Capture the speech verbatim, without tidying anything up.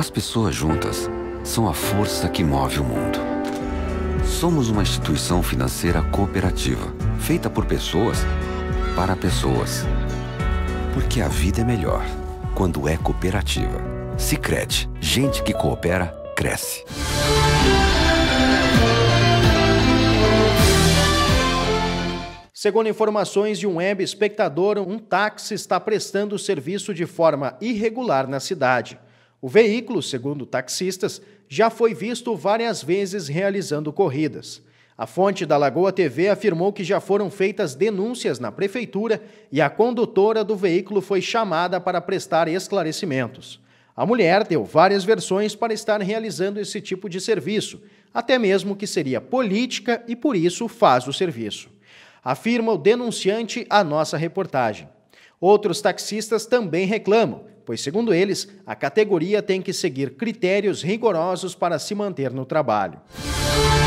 As pessoas juntas são a força que move o mundo. Somos uma instituição financeira cooperativa, feita por pessoas para pessoas. Porque a vida é melhor quando é cooperativa. Sicredi, gente que coopera, cresce. Segundo informações de um web espectador, um táxi está prestando serviço de forma irregular na cidade. O veículo, segundo taxistas, já foi visto várias vezes realizando corridas. A fonte da Lagoa T V afirmou que já foram feitas denúncias na prefeitura e a condutora do veículo foi chamada para prestar esclarecimentos. A mulher deu várias versões para estar realizando esse tipo de serviço, até mesmo que seria política e por isso faz o serviço. Afirma o denunciante à nossa reportagem. Outros taxistas também reclamam, pois, segundo eles, a categoria tem que seguir critérios rigorosos para se manter no trabalho.